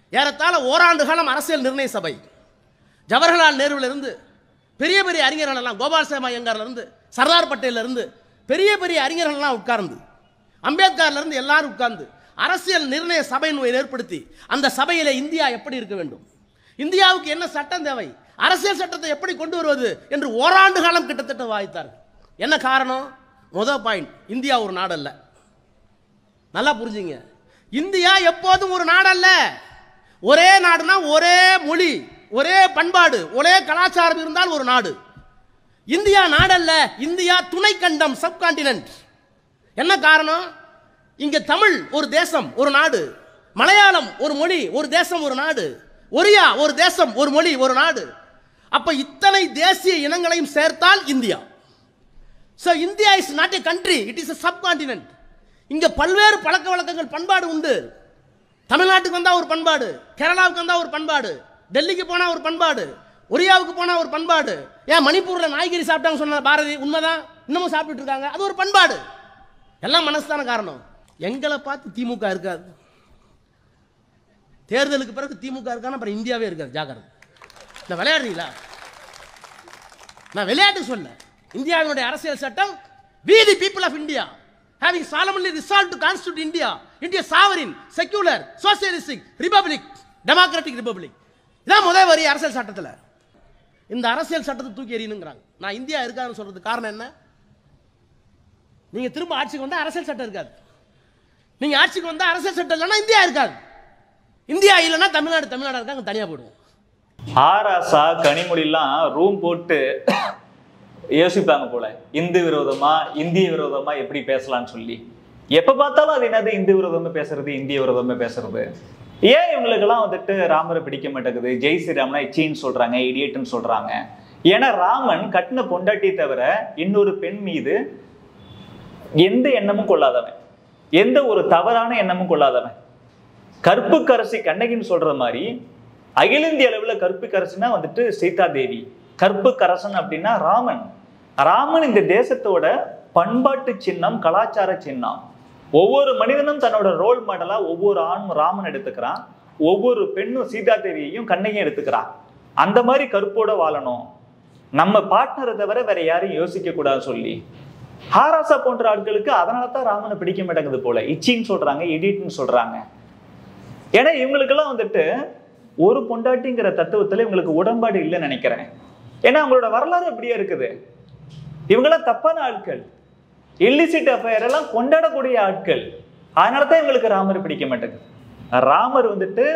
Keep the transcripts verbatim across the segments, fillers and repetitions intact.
ஏறத்தாழ ஓராண்டு காலம் அரசியல் நிர்ணய சபை, ஜவஹர்லால் நேருவிலிருந்து பெரிய பெரிய அறிஞர்கள் எல்லாம், கோபால் சேமா ஐயங்கார்லேருந்து சர்தார் பட்டேலிருந்து பெரிய பெரிய அறிஞர்கள்லாம் உட்கார்ந்து, அம்பேத்கர்லேருந்து எல்லாரும் உட்கார்ந்து அரசியல் நிர்ணய சபை ஏற்படுத்தி அந்த சபையில் இந்தியா எப்படி இருக்க வேண்டும், இந்தியாவுக்கு என்ன சட்டம் தேவை, அரசியல் சட்டத்தை எப்படி கொண்டு வருவது என்று ஓராண்டு காலம் கிட்டத்தட்ட வாய்த்தார்கள். என்ன காரணம்? முதல் பாயிண்ட், இந்தியா ஒரு நாடு அல்ல. நல்லா புரிஞ்சுங்க, இந்தியா எப்போதும் ஒரு நாடு அல்ல. ஒரே நாடுனா ஒரே மொழி, ஒரே பண்பாடு, ஒரே கலாச்சாரம் இருந்தால் ஒரு நாடு. இந்தியா நாடல்ல, இந்தியா துணை கண்டம், சப்கான்டினென்ட். என்ன காரணம்? இங்க தமிழ் ஒரு தேசம் ஒரு நாடு, மலையாளம் ஒரு மொழி ஒரு தேசம் ஒரு நாடு, ஒரியா ஒரு தேசம் ஒரு மொழி ஒரு நாடு. அப்ப இத்தனை தேசிய இனங்களையும் சேர்த்தால் India. So India is not a country, it is a subcontinent. இங்க பல்வேறு பழக்க வழக்கங்கள் பண்பாடு உண்டு. தமிழ்நாட்டுக்கு வந்தா ஒரு பண்பாடு, கேரளாவுக்கு வந்தா ஒரு பண்பாடு, டெல்லிக்கு போனா ஒரு பண்பாடு, ஒரியாவுக்கு போனா ஒரு பண்பாடு. ஏன் மணிப்பூர்ல நாய்கறி சாப்பிட்டாங்க சொன்ன பாரதி உண்மைதான், இன்னமும் சாப்பிட்டு இருக்காங்க, அது ஒரு பண்பாடு. எல்லாம் மனசுதான காரணம். எங்களை பார்த்து திமுக இருக்காது, தேர்தலுக்கு பிறகு திமுக இருக்கான்னு அப்புறம் இந்தியாவே இருக்காது. ஜாக்கிரதை. நான் விளையாடுறீங்களா? நான் விளையாட்டு சொல்ல. இந்தியாவினுடைய அரசியல் சட்டம், we the people of India having solemnly resolved to constitute India India sovereign, secular, socialistic republic, democratic republic. இதான் முதல் வரி அரசியல் சட்டத்தில். இந்த அரசியல் சட்டத்தை தூக்கி எறியணுங்கிறாங்க. நான் இந்தியா இருக்காதுன்னு சொல்றது காரணம் என்ன? நீங்க திரும்ப ஆட்சிக்கு வந்தா அரசியல் சட்டம் இருக்காது. நீங்க ஆட்சிக்கு வந்தா அரசியல் சட்டம் இல்லைன்னா இந்தியா இருக்காது. இந்தியா இல்லைன்னா தமிழ்நாடு தமிழ்நாடு இருக்காங்க, தனியா போடுவோம். ஆராசா கனிமொழிலாம் ரூம் போட்டு யோசிப்பாங்க போல, இந்து விரோதமா இந்திய விரோதமா எப்படி பேசலாம்னு சொல்லி. எப்ப பார்த்தாலும் அது என்னது இந்து விரோதமா பேசுறது, இந்திய விரோதமா பேசுறது. ஏன் இவங்களுக்கெல்லாம் வந்துட்டு ராமரை பிடிக்க மாட்டேங்குது? ஜெய் ஸ்ரீராம்னா இச்சின்னு சொல்றாங்க, இடியட்னு சொல்றாங்க. ஏன்னா ராமன் கட்டின பொண்டாட்டி தவிர இன்னொரு பெண் மீது எந்த எண்ணமும் கொள்ளாதவன், எந்த ஒரு தவறான எண்ணமும் கொள்ளாதவன். கற்புக்கரசி கண்ணகின்னு சொல்ற மாதிரி அகில இந்திய அளவில் கற்புக்கரசினா வந்துட்டு சீதா தேவி, கற்புக்கரசன் அப்படின்னா ராமன். ராமன் இந்த தேசத்தோட பண்பாட்டு சின்னம், கலாச்சார சின்னம். ஒவ்வொரு மனிதனும் தன்னோட ரோல் மாடலா ஒவ்வொரு ஆணும் ராமன் எடுத்துக்கிறான், ஒவ்வொரு பெண்ணும் சீதா தேவியையும் கண்ணையும் எடுத்துக்கிறான். அந்த மாதிரி கற்போட வாழணும், நம்ம பார்ட்னரை தவிர வேற யாரையும் யோசிக்க கூடாதுன்னு சொல்லி ஹாராசா போன்ற ஆட்களுக்கு அதனால தான் ராமனை பிடிக்க மாட்டேங்குது போல. இச்சின்னு சொல்றாங்க, இடியட்னு சொல்றாங்க. ஏன்னா இவங்களுக்கெல்லாம் வந்துட்டு ஒரு பொண்டாட்டிங்கிற தத்துவத்துல இவங்களுக்கு உடன்பாடு இல்லைன்னு நினைக்கிறேன். ஏன்னா அவங்களோட வரலாறு அப்படியே இருக்குது. இவங்கெல்லாம் தப்பான ஆட்கள், இல்லிசிட் அஃபேர் எல்லாம் கொண்டாடக்கூடிய ஆட்கள். அதனாலதான் இவங்களுக்கு ராமர் பிடிக்க மாட்டேங்குது. ராமர் வந்துட்டு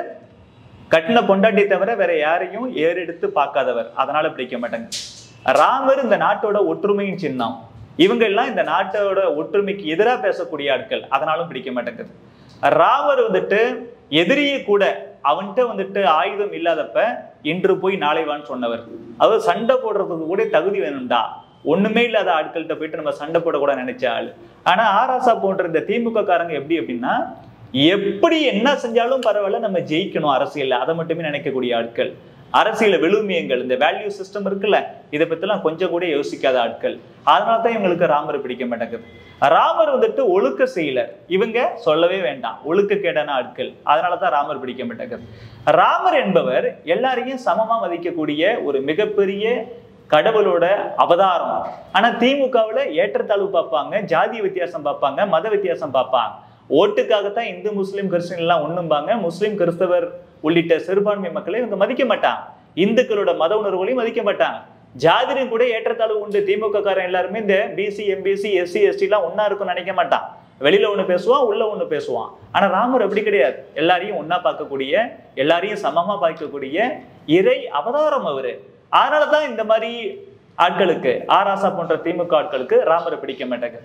கட்டின பொண்டாட்டி தவிர வேற யாரையும் ஏறெடுத்து பார்க்காதவர், அதனால பிடிக்க மாட்டேங்குது. ராமர் இந்த நாட்டோட ஒற்றுமையின் சின்னம். இவங்க எல்லாம் இந்த நாட்டோட ஒற்றுமைக்கு எதிராக பேசக்கூடிய ஆட்கள், அதனாலும் பிடிக்க மாட்டேங்குது. ராமர் வந்துட்டு எதிரியை கூட அவன்கிட்ட வந்துட்டு ஆயுதம் இல்லாதப்ப இன்று போய் நாளைவான்னு சொன்னவர். அதாவது சண்டை போடுறதுக்கு கூட தகுதி வேணும்டா, ஒண்ணுமே இல்லாத ஆட்கள்கிட்ட போயிட்டு நம்ம சண்டை போட கூட நினைச்ச ஆள். ஆனா ஆராசா போன்ற இந்த திமுக காரங்க எப்படி அப்படின்னா, எப்படி என்ன செஞ்சாலும் பரவாயில்ல நம்ம ஜெயிக்கணும் அரசியல், அதை மட்டுமே நினைக்கக்கூடிய ஆட்கள். அரசியல விழுமியங்கள், இந்த வேல்யூ சிஸ்டம் இருக்குல்ல, இதை பத்திலாம் கொஞ்சம் கூட யோசிக்காத ஆட்கள். அதனாலதான் இவங்களுக்கு ராமர் பிடிக்க மாட்டேங்குது. ராமர் வந்துட்டு ஒழுக்க செயலர், இவங்க சொல்லவே வேண்டாம், ஒழுக்க கேடான ஆட்கள். அதனாலதான் ராமர் பிடிக்க மாட்டேங்குது. ராமர் என்பவர் எல்லாரையும் சமமா மதிக்கக்கூடிய ஒரு மிகப்பெரிய கடவுளோட அவதாரம். ஆனா திமுகவுல ஏற்றத்தாழ்வு பார்ப்பாங்க, ஜாதி வித்தியாசம் பார்ப்பாங்க, மத வித்தியாசம் பார்ப்பாங்க. ஓட்டுக்காகத்தான் இந்து முஸ்லீம் கிறிஸ்டின் எல்லாம் ஒண்ணும்பாங்க. முஸ்லீம் கிறிஸ்தவர் உள்ளிட்ட சிறுபான்மை மக்களை இவங்க மதிக்க மாட்டாங்க, இந்துக்களோட மத உணர்வுகளையும் மதிக்க மாட்டாங்க. ஜாதியும் கூட ஏற்றத்தாழ்வு உண்டு. திமுக காரன் எல்லாருமே இந்த பிசி எம்பிசி எஸ்சி எஸ்டி எல்லாம் ஒன்னா இருக்கும்னு நினைக்க மாட்டான். வெளியில ஒண்ணு பேசுவான், உள்ள ஒண்ணு பேசுவான். ஆனா ராமர் அப்படி கிடையாது. எல்லாரையும் ஒன்னா பார்க்கக்கூடிய, எல்லாரையும் சமமா பார்க்கக்கூடிய இறை அவதாரம் அவரு. அதனாலதான் இந்த மாதிரி ஆட்களுக்கு, ஆராசா போன்ற திமுக ஆட்களுக்கு ராமரை பிடிக்க மாட்டாங்க.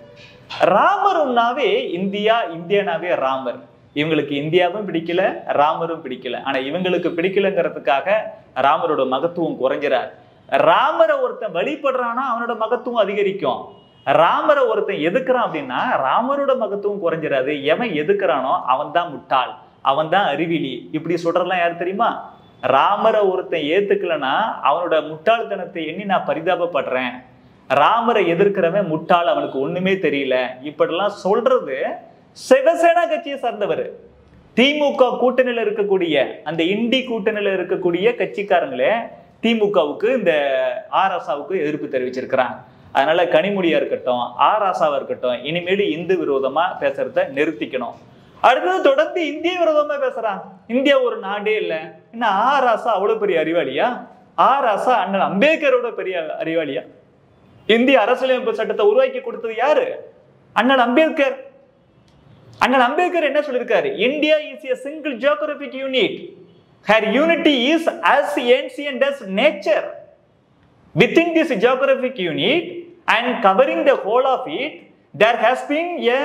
ராமருன்னாவே இந்தியா, இந்தியனாவே ராமர். இவங்களுக்கு இந்தியாவும் பிடிக்கல, ராமரும் பிடிக்கல. ஆனா இவங்களுக்கு பிடிக்கலங்கிறதுக்காக ராமரோட மகத்துவம் குறைஞ்சிறார். ராமரை ஒருத்தன் வழிபடுறான்னா அவனோட மகத்துவம் அதிகரிக்கும். ராமரை ஒருத்தன் எதுக்குறான் அப்படின்னா ராமரோட மகத்துவம் குறைஞ்சிடாது. எவன் எதுக்குறானோ அவன் தான் முட்டாள், அவன் தான் அறிவிலி. இப்படி சொல்றதெல்லாம் யாரு தெரியுமா? ராமரை ஒருத்தன் ஏத்துக்கலன்னா அவனோட முட்டாள்தனத்தை எண்ணி நான் பரிதாபப்படுறேன். ராமரை எதிர்க்கிறவன் முட்டாள், அவனுக்கு ஒண்ணுமே தெரியல, இப்படிலாம் சொல்றது சிவசேனா கட்சியை சார்ந்தவர். திமுக கூட்டணியில் இருக்கக்கூடிய அந்த இண்டி கூட்டணியில் இருக்கக்கூடிய கட்சிக்காரங்களே திமுகவுக்கு இந்த ஆராசாவுக்கு எதிர்ப்பு தெரிவிச்சிருக்கிறாங்க. அதனால கனிமொழியா இருக்கட்டும், ஆராசாவா இருக்கட்டும், இனிமேல் இந்து விரோதமா பேசுறத நிறுத்திக்கணும். அடுத்தது தொடர்ந்து இந்திய விரோதமா பேசுறான். இந்தியா ஒரு நாடே இல்லை. என்ன ஆராசா அவ்வளவு பெரிய அறிவாளியா? ஆராசா அண்ணன் அம்பேத்கரோட பெரிய அறிவாளியா? இந்திய அரசியலமைப்பு சட்டத்தை உருவாக்கி கொடுத்தது யாரு? அண்ணன் அம்பேத்கர். அண்ணன் அம்பேத்கர் என்ன சொல்லியிருக்காரு? India is a single geographic unit. Her unity is as ancient as nature. Within this geographic unit and covering the whole of it, there has been a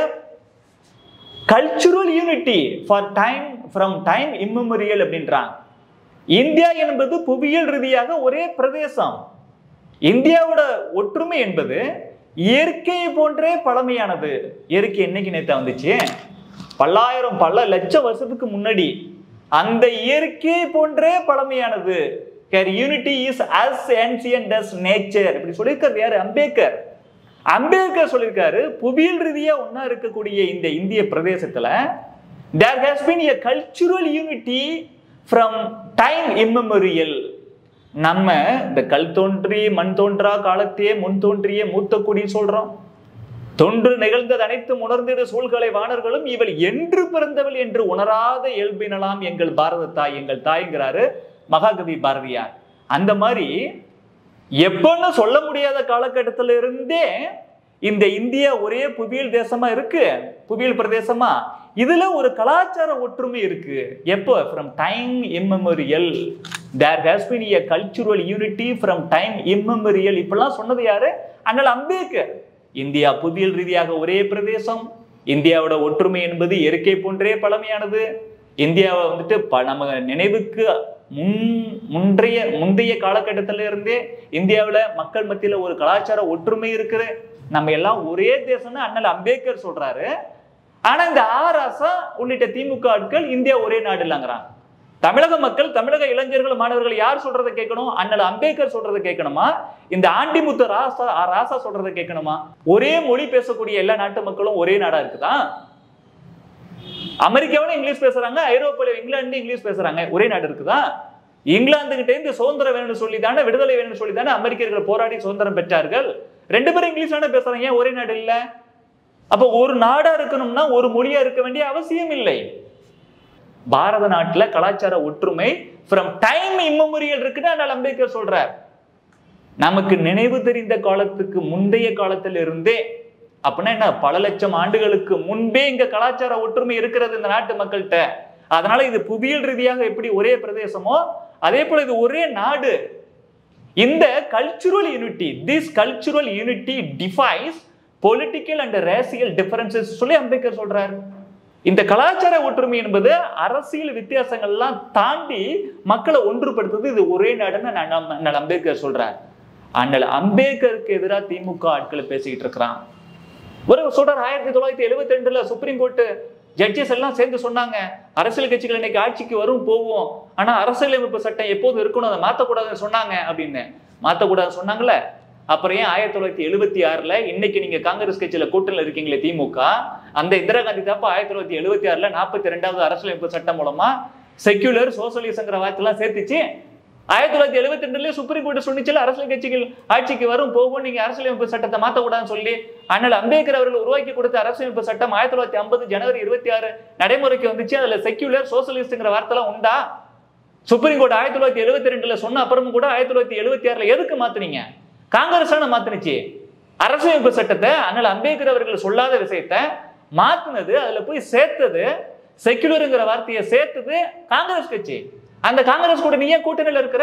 cultural unity for time from time immemorial அப்படின்றாங்க. India என்பது புவியியல் ரீதியாக ஒரே பிரதேசம். இந்தியாவோட ஒற்றுமை என்பது இயற்கை போன்றே பழமையானது. இயற்கை என்னைக்கு நேத்தா வந்துச்சு? பல்லாயிரம் பல லட்சம் வருஷத்துக்கு முன்னாடி. அந்த இயற்கை போன்றே பழமையானது. Her unity is as ancient as nature. இப்படி சொல்லியிருக்காரு யாரு? அம்பேத்கர். அம்பேத்கர் சொல்லியிருக்காரு புவியியல் ரீதியா ஒன்னா இருக்கக்கூடிய இந்த இந்திய பிரதேசத்துல there has been a cultural unity from time immemorial. நம்ம இந்த கல் தோன்றி மண் தோன்றா காலத்தையே முன் தோன்றிய மூத்த குடி சொல்றோம். தொன்று நிகழ்ந்தது அனைத்தும் உணர்ந்திட சூழ்களை வாணர்களும் இவள் என்று பிறந்தவள் என்று உணராத இயல்பினலாம் எங்கள் பாரத தாய், எங்கள் தாய்ங்கிறாரு மகாகவி பாரதியார். அந்த மாதிரி எப்பன்னு சொல்ல முடியாத காலகட்டத்தில இருந்தே இந்த இந்தியா ஒரே புவியியல் தேசமா இருக்கு, புவியியல் பிரதேசமா. இதுல ஒரு கலாச்சார ஒற்றுமை இருக்கு. எப்போ? From time immemorial. There has been a cultural unity from time immemorial. இப்பெல்லாம் சொன்னது யாரு? அண்ணல் அம்பேத்கர். இந்தியா புவியியல் ரீதியாக ஒரே பிரதேசம். இந்தியாவோட ஒற்றுமை என்பது இயற்கை போன்றே பழமையானது. இந்தியாவை வந்துட்டு நம்ம நினைவுக்கு முன் முன்றைய முந்தைய காலகட்டத்தில இருந்தே இந்தியாவில் மக்கள் மத்தியில ஒரு கலாச்சார ஒற்றுமை இருக்குது. நம்ம எல்லாம் ஒரே தேசம்னு அண்ணல் அம்பேத்கர் சொல்றாரு. ஆனா இந்த ஆராசா உள்ளிட்ட திமுக ஆட்கள் இந்தியா ஒரே நாடு இல்லைங்கிறாங்க. தமிழக மக்கள், தமிழக இளைஞர்கள், மாணவர்கள் யார் சொல்றதை கேட்கணும்? அண்ணல் அம்பேத்கர் சொல்றதை கேட்கணுமா? இந்த ஆண்டிமுத்து ராசா ராசா சொல்றதை கேட்கணுமா? ஒரே மொழி பேசக்கூடிய எல்லா நாட்டு மக்களும் ஒரே நாடா இருக்குதா? அமெரிக்காவில இங்கிலீஷ் பேசுறாங்க, ஐரோப்பால இங்கிலாந்து இங்கிலீஷ் பேசுறாங்க, ஒரே நாடு இருக்குதா? இங்கிலாந்து கிட்ட இருந்து சுதந்திரம் வேணும்னு சொல்லி தானே, விடுதலை வேணும்னு சொல்லி தானே அமெரிக்கர்கள் போராடி சுதந்திரம் பெற்றார்கள். ரெண்டு பேரும் இங்கிலீஷ் தானே பேசுறாங்க, ஏன் ஒரே நாடு இல்ல? அப்ப ஒரு நாடா இருக்கணும்னா ஒரு மொழியா இருக்க வேண்டிய அவசியம் இல்லை. பாரத நாட்டுல கலாச்சார ஒற்றுமை ஃப்ரம் டைம் இம்மெமோரியல் இருக்குன்னு அண்ணல் அம்பேத்கர் சொல்றார். நமக்கு நினைவு தெரிந்த காலத்துக்கு முந்தைய காலத்துல இருந்தே, அப்படின்னா என்ன, பல லட்சம் ஆண்டுகளுக்கு முன்பே இங்க கலாச்சார ஒற்றுமை இருக்கிறது இந்த நாட்டு மக்கள்கிட்ட. அதனால இது புவியியல் ரீதியாக எப்படி ஒரே பிரதேசமோ அதே போல இது ஒரே நாடு. இந்த cultural unity, this cultural unity defies political and racial differences சொல்லி அம்பேத்கர் சொல்றாரு. இந்த கலாச்சார ஒற்றுமை என்பது அரசியல் வித்தியாசங்கள்லாம் தாண்டி மக்களை ஒன்றுபடுத்துது. இது ஒரே நாடுன்னு அண்ணல் அம்பேத்கர் சொல்றார். அண்ணல் அம்பேத்கருக்கு எதிராக திமுக ஆட்களை பேசிக்கிட்டு இருக்கிறான். ஒரு சொல்றார், ஆயிரத்தி தொள்ளாயிரத்தி எழுபத்தி ரெண்டுல சுப்ரீம் கோர்ட்டு ஜட்ஜஸ் எல்லாம் சேர்ந்து சொன்னாங்க, அரசியல் கட்சிகள் இன்னைக்கு ஆட்சிக்கு வரும் போவோம், ஆனா அரசியலமைப்பு சட்டம் எப்போதும் இருக்கணும், அதை மாற்றக்கூடாதுன்னு சொன்னாங்க அப்படின்னு. மாற்றக்கூடாதுன்னு சொன்னாங்கல்ல, அப்புறம் ஏன் ஆயிரத்தி தொள்ளாயிரத்தி எழுபத்தி ஆறுல இன்னைக்கு நீங்க காங்கிரஸ் கட்சியில கூட்டணியில் இருக்கீங்களே திமுக, அந்த இந்திரா காந்தி தாப்பா ஆயிரத்தி தொள்ளாயிரத்தி எழுபத்தி ஆறுல நாற்பத்தி ரெண்டாவது அரசியலமைப்பு சட்டம் மூலமா செக்யூலர் சோசியலிசங்கிற வார்த்தைலாம் சேர்த்துச்சு. ஆயிரத்தி தொள்ளாயிரத்தி எழுபத்தி ரெண்டுல சுப்ரீம் கோர்ட் சொன்னிச்சுல, அரசியல் கட்சிகள் ஆட்சிக்கு வரும் போகும், நீங்க அரசியலமைப்பு சட்டத்தை மாற்றக்கூடாதுன்னு சொல்லி. அண்ணல் அம்பேத்கர் அவர்கள் உருவாக்கி கொடுத்த அரசியலமைப்பு சட்டம் ஆயிரத்தி தொள்ளாயிரத்தி ஐம்பது ஜனவரி இருபத்தி ஆறு நடைமுறைக்கு வந்துச்சு. அதுல செக்யூலர் சோசியலிஸ்ட்ங்கிற வார்த்தைலாம் உண்டா? சுப்ரீம் கோர்ட் ஆயிரத்தி தொள்ளாயிரத்தி எழுபத்தி ரெண்டுல சொன்ன அப்புறமும் கூட ஆயிரத்தி தொள்ளாயிரத்தி எழுபத்தி ஆறுல எதுக்கு மாத்தினீங்க? காங்கிரஸ் மாத்தினுச்சு அரசியலமைப்பு சட்டத்தை. அண்ணல் அம்பேத்கர் அவர்கள் சொல்லாத விஷயத்தை மாத்தினது, அதுல போய் சேர்த்தது, செக்யூலருங்கிற வார்த்தையை சேர்த்தது காங்கிரஸ் கட்சி. அந்த காங்கிரஸ் கூட நீ ஏன் கூட்டணியில இருக்கிற?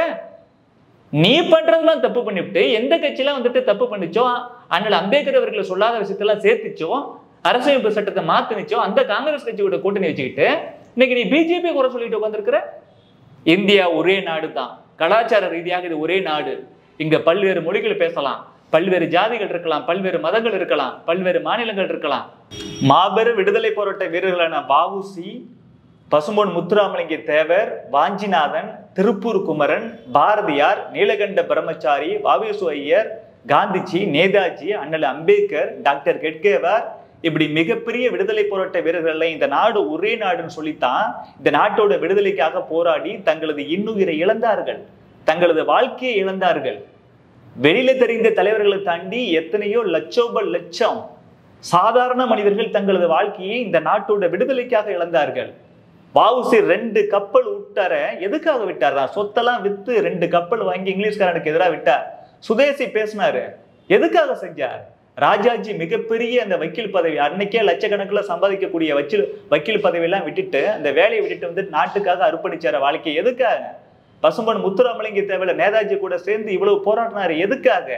நீ பண்றதெல்லாம் தப்பு பண்ணிவிட்டு எந்த கட்சியெல்லாம் வந்துட்டு தப்பு பண்ணிச்சோ, அண்ணல் அம்பேத்கர் அவர்களை சொல்லாத விஷயத்தெல்லாம் சேர்த்துச்சோ, அரசியலமைப்பு சட்டத்தை மாத்தினுச்சோ, அந்த காங்கிரஸ் கட்சியோட கூட்டணி வச்சுக்கிட்டு இன்னைக்கு நீ பிஜேபி கூட சொல்லிட்டு உட்காந்துருக்கிற. இந்தியா ஒரே நாடு தான், கலாச்சார ரீதியாக இது ஒரே நாடு. இங்க பல்வேறு மொழிகள் பேசலாம், பல்வேறு ஜாதிகள் இருக்கலாம், பல்வேறு மதங்கள் இருக்கலாம், பல்வேறு மாநிலங்கள் இருக்கலாம். மாபெரும் விடுதலை போராட்ட வீரர்களான வஉசி, பசும்பொன் முத்துராமலிங்க தேவர், வாஞ்சிநாதன், திருப்பூர் குமரன், பாரதியார், நீலகண்ட பிரம்மச்சாரி, வாவேசு ஐயர், காந்திஜி, நேதாஜி, அண்ணல் அம்பேத்கர், டாக்டர் கெட்கேவார், இப்படி மிகப்பெரிய விடுதலை போராட்ட வீரர்கள் இந்த நாடு ஒரே நாடுன்னு சொல்லித்தான் இந்த நாட்டோட விடுதலைக்காக போராடி தங்களது இன்னுயிரை இழந்தார்கள், தங்களது வாழ்க்கையை இழந்தார்கள். வெளியில தெரிந்த தலைவர்களை தாண்டி எத்தனையோ லட்சோப லட்சம் சாதாரண மனிதர்கள் தங்களது வாழ்க்கையை இந்த நாட்டோட விடுதலைக்காக இழந்தார்கள். வஉசி ரெண்டு கப்பல் விட்டார, எதுக்காக விட்டாரா? சொத்தெல்லாம் வித்து ரெண்டு கப்பல் வாங்கி இங்கிலீஷ்காரனுக்கு எதிராக விட்டார். சுதேசி பேசினாரு, எதுக்காக செஞ்சார்? ராஜாஜி மிகப்பெரிய அந்த வக்கீல் பதவி, அன்னைக்கே லட்சக்கணக்கில் சம்பாதிக்கக்கூடிய வக்கீல் வக்கீல் பதவியெல்லாம் விட்டுட்டு அந்த வேலையை விட்டுட்டு வந்து நாட்டுக்காக அர்ப்பணிச்சார வாழ்க்கை. எதுக்காக? பசும்பொன் முத்துராமலிங்க தேவையில்ல நேதாஜி கூட சேர்ந்து இவ்வளவு போராடினாரு, எதுக்காக?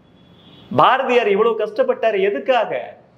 பாரதியார் இவ்வளவு கஷ்டப்பட்டாரு, எதுக்காக?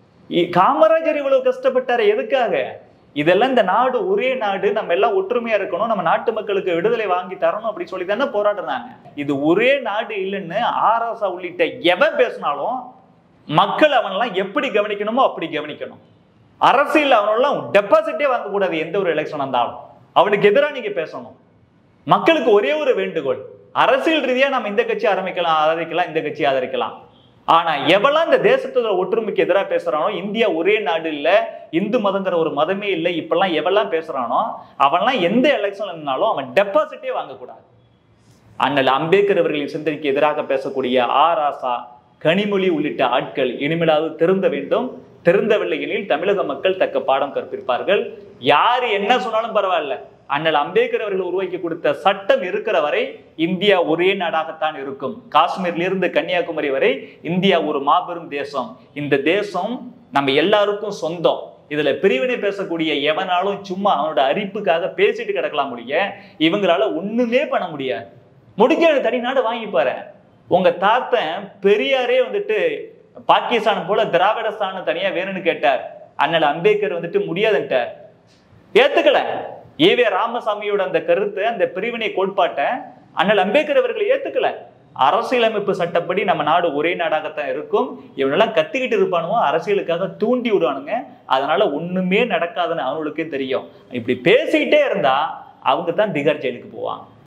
காமராஜர் இவ்வளவு கஷ்டப்பட்டாரு, எதுக்காக? இதெல்லாம் இந்த நாடு ஒரே நாடு, நம்ம எல்லாம் ஒற்றுமையா இருக்கணும், நம்ம நாட்டு மக்களுக்கு விடுதலை வாங்கி தரணும் அப்படின்னு சொல்லி தானே போராடுறாங்க. இது ஒரே நாடு இல்லைன்னு ஆராசா உள்ளிட்ட எவன் பேசினாலும் மக்கள் அவனெல்லாம் எப்படி கவனிக்கணுமோ அப்படி கவனிக்கணும். அரசியல் அவனெல்லாம் டெபாசிட்டே வாங்கக்கூடாது. எந்த ஒரு எலெக்ஷன் வந்தாலும் அவனுக்கு எதிராக நீங்க பேசணும். மக்களுக்கு ஒரே ஒரு வேண்டுகோள், அரசியல் ரீதியா நம்ம இந்த கட்சி ஆரம்பிக்கலாம், ஆதரிக்கலாம், இந்த கட்சி ஆதரிக்கலாம். ஆனா எவெல்லாம் இந்த தேசத்தோட ஒற்றுமைக்கு எதிராக பேசுறானோ, இந்தியா ஒரே நாடு இல்ல, இந்து மதங்கிற ஒரு மதமே இல்லை, இப்பெல்லாம் எவெல்லாம் பேசுறானோ அவன்லாம் எந்த எலெக்ஷன்ல இருந்தாலும் அவன் டெபாசிட்டே வாங்கக்கூடாது. அண்ணல் அம்பேத்கர் அவர்களின் சிந்தனைக்கு எதிராக பேசக்கூடிய ஆராசா, கனிமொழி உள்ளிட்ட ஆட்கள் இனிமேலாவது திருந்த வேண்டும். திருந்தவில்லை எனில் தமிழக மக்கள் தக்க பாடம் கற்பிப்பார்கள். யாரு என்ன சொன்னாலும் பரவாயில்ல, அண்ணல் அம்பேத்கர் அவர்கள் உருவாக்கி கொடுத்த சட்டம் இருக்கிற வரை இந்தியா ஒரே நாடாகத்தான் இருக்கும். காஷ்மீர்ல இருந்து கன்னியாகுமரி வரை இந்தியா ஒரு மாபெரும் தேசம். இந்த தேசம் நம்ம எல்லாருக்கும் சொந்தம். இதுல பிரிவினை பேசக்கூடிய எவனாலும் சும்மா அவனோட அரிப்புக்காக பேசிட்டு கிடக்கலாம் முடிய, இவங்களால ஒண்ணுமே பண்ண முடியாது. முடிஞ்ச தனி நாடு வாங்கிப்பாரு. உங்க தாத்தன் பெரியாரே வந்துட்டு பாகிஸ்தான் போல திராவிடஸ்தான தனியா வேணும்னு கேட்டார். அண்ணல் அம்பேத்கர் வந்துட்டு முடியாதுன்ட்டார், ஏத்துக்கல. ஈவே ராமசாமியோட அந்த கருத்தை, அந்த பிரிவினை கோட்பாட்டை அண்ணல் அம்பேத்கர் அவர்கள் ஏத்துக்கல. அரசியலமைப்பு சட்டப்படி நம்ம நாடு ஒரே நாடாகத்தான் இருக்கும். இவனெல்லாம் கத்திக்கிட்டு இருப்பானுவோ, அரசியலுக்காக தூண்டி விடுவானுங்க. அதனால ஒண்ணுமே நடக்காதுன்னு அவனுக்கே தெரியும். இப்படி பேசிக்கிட்டே இருந்தா அவங்க தான் திகார் ஜெயிலுக்கு போவாங்க.